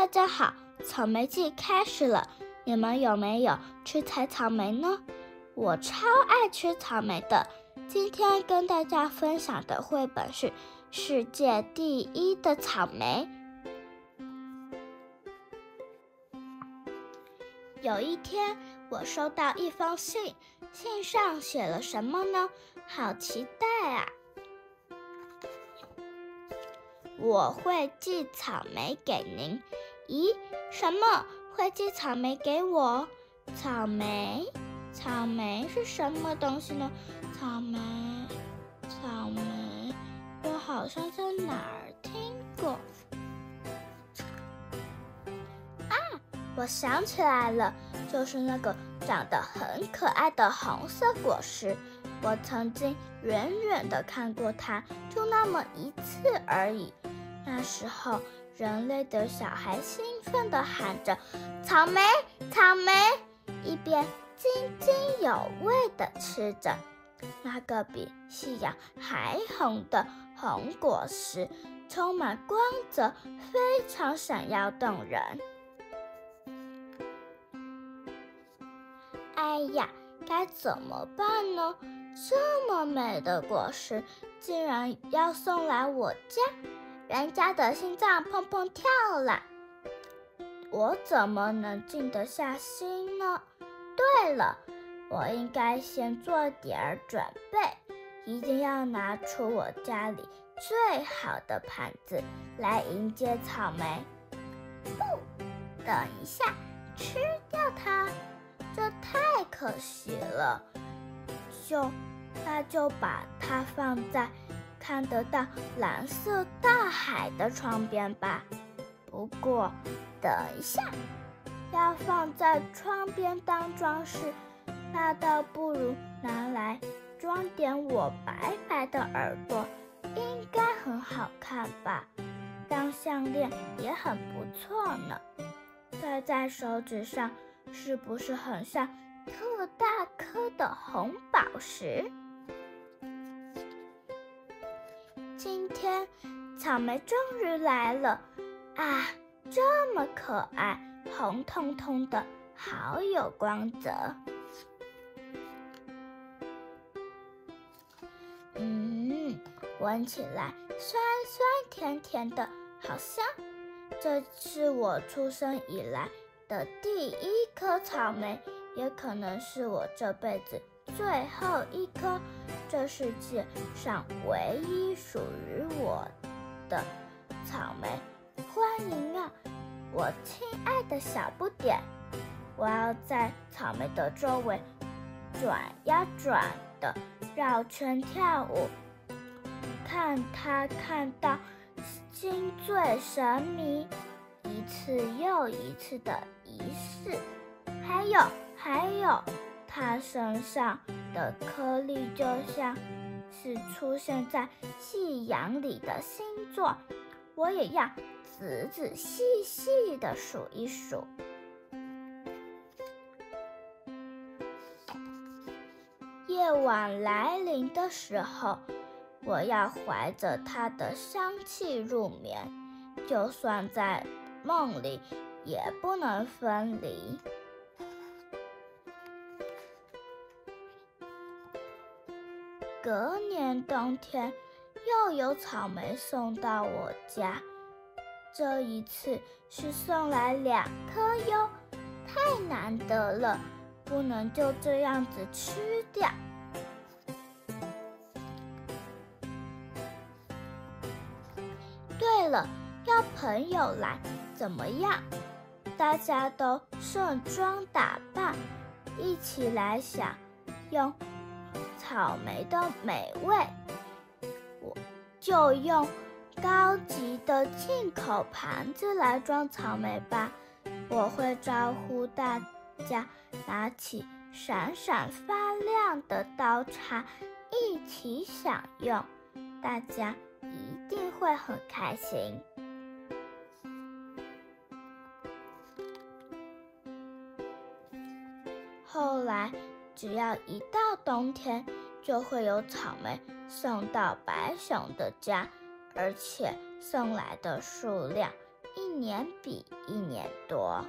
大家好，草莓季开始了，你们有没有去采草莓呢？我超爱吃草莓的。今天跟大家分享的绘本是《世界第一的草莓》。有一天，我收到一封信，信上写了什么呢？好期待啊！我会寄草莓给您。咦，什么会寄草莓给我？草莓是什么东西呢？草莓，我好像在哪儿听过。我想起来了，就是那个长得很可爱的红色果实。我曾经远远地看过它，就那么一次而已。那时候，人类的小孩兴奋地喊着“草莓，草莓”，一边津津有味地吃着那个比夕阳还红的红果实，充满光泽，非常闪耀动人。哎呀，该怎么办呢？这么美的果实竟然要送来我家，人家的心脏砰砰跳了，我怎么能静得下心呢？对了，我应该先做点准备，一定要拿出我家里最好的盘子来迎接草莓。不，等一下，吃掉它，这太可惜了。那就把它放在看得到蓝色大海的窗边吧。不过，等一下，要放在窗边当装饰，那倒不如拿来装点我白白的耳朵，应该很好看吧？当项链也很不错呢。戴在手指上，是不是很像特大颗的红宝石？今天草莓终于来了啊！这么可爱，红彤彤的，好有光泽。闻起来酸酸甜甜的，好香。这是我出生以来的第一颗草莓，也可能是我这辈子最后一颗。这世界上唯一属于我的草莓，欢迎啊，我亲爱的小不点！我要在草莓的周围转呀转的绕圈跳舞，看它看到心醉神迷，一次又一次的仪式。还有，它身上的颗粒就像是出现在夕阳里的星座，我也要仔仔细细的数一数。夜晚来临的时候，我要怀着它的香气入眠，就算在梦里也不能分离。隔年冬天，又有草莓送到我家，这一次是送来2颗哟，太难得了，不能就这样子吃掉。对了，要朋友来怎么样？大家都盛装打扮，一起来享用草莓的美味，我就用高级的进口盘子来装草莓吧。我会招呼大家拿起闪闪发亮的刀叉一起享用，大家一定会很开心。后来只要一到冬天，就会有草莓送到白熊的家，而且送来的数量一年比一年多。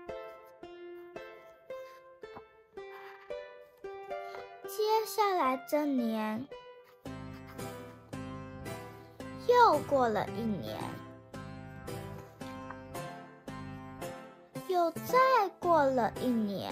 接下来这年又过了一年，又再过了一年，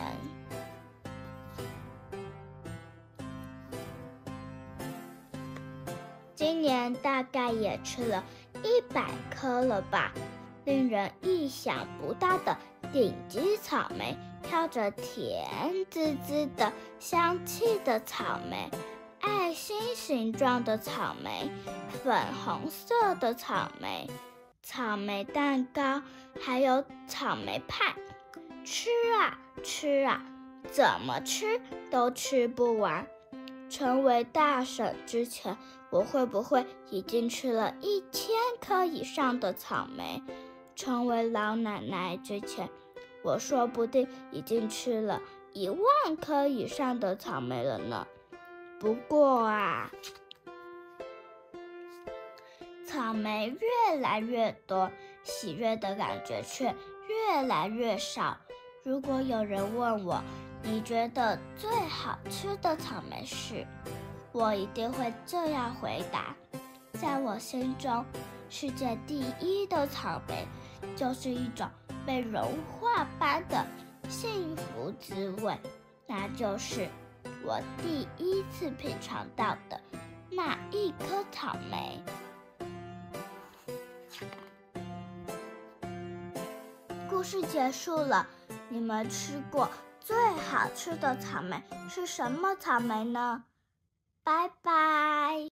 今年大概也吃了100颗了吧。令人意想不到的顶级草莓，飘着甜滋滋的香气的草莓，爱心形状的草莓，粉红色的草莓，草莓蛋糕，还有草莓派。吃啊吃啊，怎么吃都吃不完。成为大婶之前，我会不会已经吃了1000颗以上的草莓？成为老奶奶之前，我说不定已经吃了10000颗以上的草莓了呢。不过啊，草莓越来越多，喜悦的感觉却越来越少。如果有人问我，你觉得最好吃的草莓是？我一定会这样回答：在我心中，世界第一的草莓，就是一种被融化般的幸福滋味，那就是我第一次品尝到的那一颗草莓。故事结束了，你们吃过最好吃的草莓是什么草莓呢？拜拜。